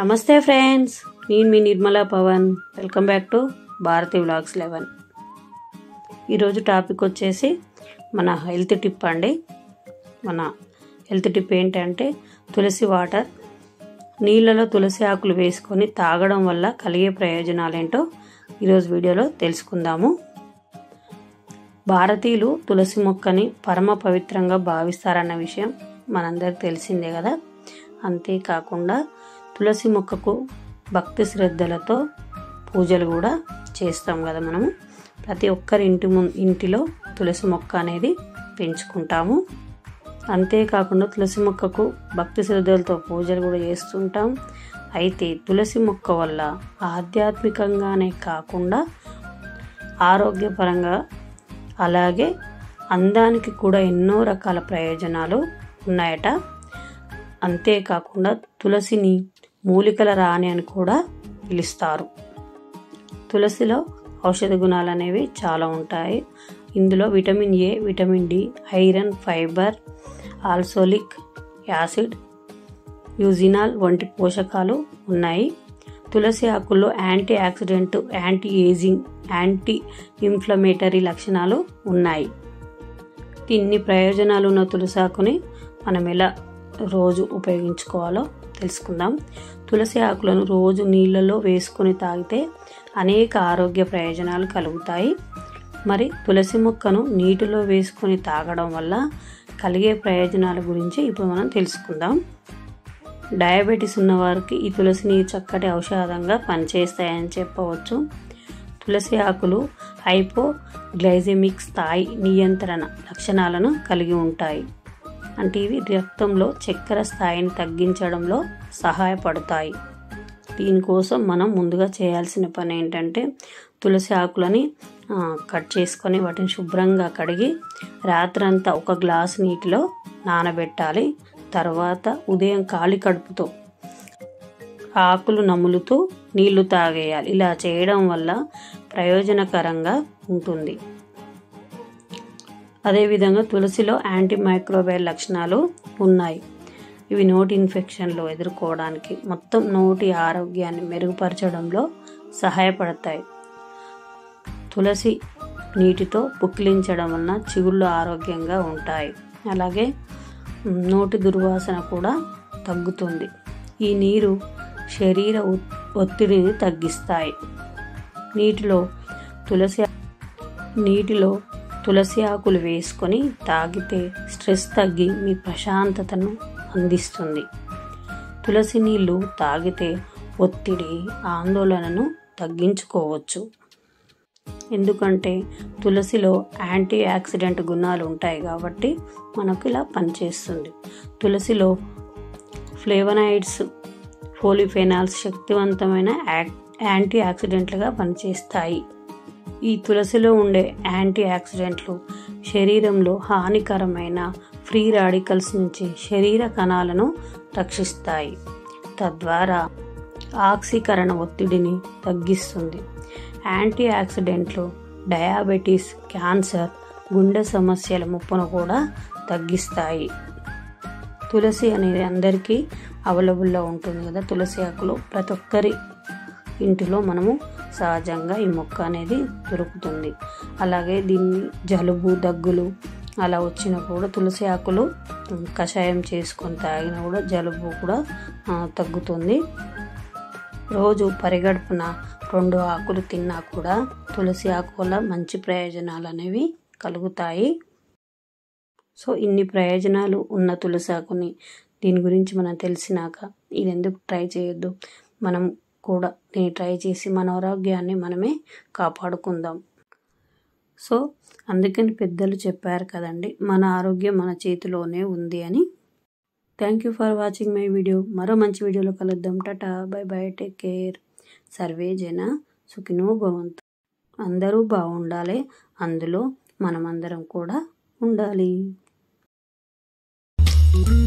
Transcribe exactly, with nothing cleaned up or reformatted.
నమస్తే ఫ్రెండ్స్, నేను మీ Nirmala Pavan. Welcome back to Bharati vlogs eleven. ఈరోజు టాపిక్ వచ్చేసి మన హెల్త్ టిప్ అండి. మన హెల్త్ టిప్ ఏంటంటే తులసి వాటర్. నీళ్ళలో తులసి ఆకులు వేసుకొని తాగడం వల్ల కలిగే ప్రయోజనాలు ఏంటో ఈరోజు వీడియోలో తెలుసుకుందాము. భారతీయులు తులసి మొక్కని పరమ పవిత్రంగా భావిస్తారన్న విషయం మనందరికి తెలిసిందే కదా. అంతేకాకుండా తులసి మొక్కకు భక్తి శ్రద్ధలతో పూజలు కూడా చేస్తాం కదా. మనము ప్రతి ఒక్కరి ఇంటి ము ఇంటిలో తులసి మొక్క అనేది పెంచుకుంటాము. అంతేకాకుండా తులసి మొక్కకు భక్తి శ్రద్ధలతో పూజలు కూడా చేస్తుంటాం. అయితే తులసి మొక్క వల్ల ఆధ్యాత్మికంగానే కాకుండా ఆరోగ్యపరంగా అలాగే అందానికి కూడా ఎన్నో రకాల ప్రయోజనాలు ఉన్నాయట. అంతేకాకుండా తులసిని మూలికల రాణి అని కూడా పిలుస్తారు. తులసిలో ఔషధ గుణాలు అనేవి చాలా ఉంటాయి. ఇందులో vitamin A, vitamin D, iron, fibre, ఆల్సోలిక్ యాసిడ్, యూజినాల్ వంటి పోషకాలు ఉన్నాయి. తులసి ఆకుల్లో anti oxidant, anti ageing, anti inflammatory లక్షణాలు ఉన్నాయి. ఇన్ని ప్రయోజనాలు ఉన్న తులసి ఆకుని మనం ఎలా రోజు ఉపయోగించుకోవాలో తెలుసుకుందాం. తులసి ఆకులను రోజు నీళ్ళలో వేసుకొని తాగితే అనేక ఆరోగ్య ప్రయోజనాలు కలుగుతాయి. మరి తులసి మొక్కను నీటిలో వేసుకొని తాగడం వల్ల కలిగే ప్రయోజనాల గురించి ఇప్పుడు మనం తెలుసుకుందాం. డయాబెటీస్ ఉన్నవారికి ఈ తులసి నీరు చక్కటి ఔషధంగా పనిచేస్తాయని చెప్పవచ్చు. తులసి ఆకులు హైపోగ్లైసెమిక్ స్థాయి నియంత్రణ లక్షణాలను కలిగి ఉంటాయి. అంటే ఇవి రక్తంలో చక్కెర స్థాయిని తగ్గించడంలో సహాయపడతాయి. దీనికోసం మనం ముందుగా చేయాల్సిన పని ఏంటంటే తులసి ఆకులని కట్ చేసుకొని వాటిని శుభ్రంగా కడిగి రాత్రంతా ఒక గ్లాసు నీటిలో నానబెట్టాలి. తర్వాత ఉదయం ఖాళీ కడుపుతో ఆకులు నములుతూ నీళ్లు తాగేయాలి. ఇలా చేయడం వల్ల ప్రయోజనకరంగా ఉంటుంది. అదేవిధంగా తులసిలో యాంటీ మైక్రోబయల్ లక్షణాలు ఉన్నాయి. ఇవి నోటి ఇన్ఫెక్షన్లు ఎదుర్కోవడానికి, మొత్తం నోటి ఆరోగ్యాన్ని మెరుగుపరచడంలో సహాయపడతాయి. తులసి నీటితో పుక్కిలించడం వలన చిగుళ్ళు ఆరోగ్యంగా ఉంటాయి. అలాగే నోటి దుర్వాసన కూడా తగ్గుతుంది. ఈ నీరు శరీర ఒత్తిడిని తగ్గిస్తాయి. నీటిలో తులసి నీటిలో తులసి ఆకులు వేసుకొని తాగితే స్ట్రెస్ తగ్గి మీ ప్రశాంతతను అందిస్తుంది. తులసి నీళ్లు తాగితే ఒత్తిడి, ఆందోళనను తగ్గించుకోవచ్చు. ఎందుకంటే తులసిలో యాంటీ ఆక్సిడెంట్ గుణాలు ఉంటాయి కాబట్టి మనకు ఇలా పనిచేస్తుంది. తులసిలో ఫ్లేవనాయిడ్స్, పోలిఫెనాల్స్ శక్తివంతమైన యాంటీ ఆక్సిడెంట్లుగా పనిచేస్తాయి. ఈ తులసిలో ఉండే యాంటీ ఆక్సిడెంట్లు శరీరంలో హానికరమైన ఫ్రీ రాడికల్స్ నుంచి శరీర కణాలను రక్షిస్తాయి. తద్వారా ఆక్సీకరణ ఒత్తిడిని తగ్గిస్తుంది. యాంటీ ఆక్సిడెంట్లు డయాబెటీస్, క్యాన్సర్, గుండె సమస్యల ముప్పును కూడా తగ్గిస్తాయి. తులసి అనేది అందరికీ అవైలబుల్లో ఉంటుంది కదా. తులసి ఆకులు ప్రతి ఒక్కరి ఇంటిలో మనము సహజంగా ఈ మొక్క అనేది దొరుకుతుంది. అలాగే దీన్ని జలుబు, దగ్గులు అలా వచ్చినప్పుడు కూడా తులసి ఆకులు కషాయం చేసుకొని తాగినా కూడా జలుబు కూడా తగ్గుతుంది. రోజు పరిగడుపున రెండు ఆకులు తిన్నా కూడా తులసి ఆకు వల్ల మంచి ప్రయోజనాలు అనేవి కలుగుతాయి. సో ఇన్ని ప్రయోజనాలు ఉన్న తులసి ఆకుని దీని గురించి మనం తెలిసినాక ఇది ఎందుకు ట్రై చేయొద్దు, మనం కూడా దీన్ని ట్రై చేసి మన ఆరోగ్యాన్ని మనమే కాపాడుకుందాం. సో అందుకని పెద్దలు చెప్పారు కదండి, మన ఆరోగ్యం మన చేతిలోనే ఉంది అని. Thank you for watching my video. మరో మంచి వీడియోలో కలుద్దాం. టాటా, బై బై, టేక్ కేర్. సర్వే జన సుఖినో భవంతు. అందరూ బాగుండాలి, అందులో మనమందరం కూడా ఉండాలి.